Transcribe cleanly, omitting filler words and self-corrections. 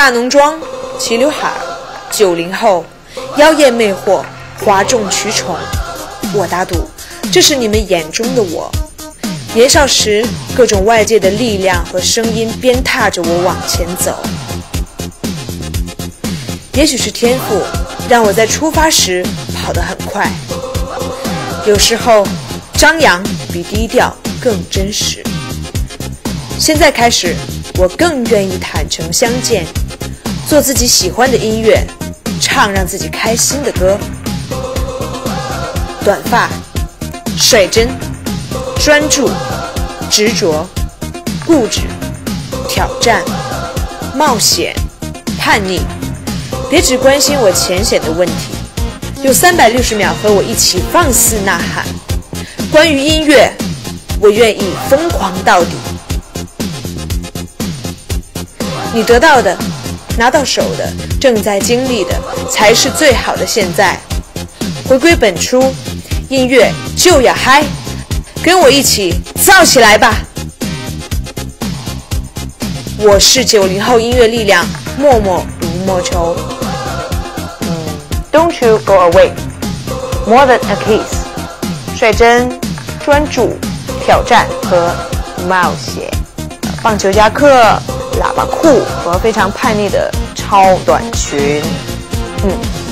大浓妆，齐刘海，90后，妖艳魅惑，哗众取宠。我打赌，这是你们眼中的我。年少时，各种外界的力量和声音鞭挞着我往前走。也许是天赋，让我在出发时跑得很快。有时候，张扬比低调更真实。现在开始，我更愿意坦诚相见，做自己喜欢的音乐，唱让自己开心的歌。短发，率真，专注，执着，固执，挑战，冒险，叛逆。别只关心我浅显的问题，用360秒和我一起放肆呐喊。关于音乐，我愿意疯狂到底。你得到的，拿到手的，正在经历的，才是最好的现在。回归本初，音乐就要嗨，跟我一起造起来吧！我是90后音乐力量，默默如莫愁。Don't you go away, more than a kiss。率真、专注、挑战和冒险。棒球夹克、喇叭裤和非常叛逆的超短裙。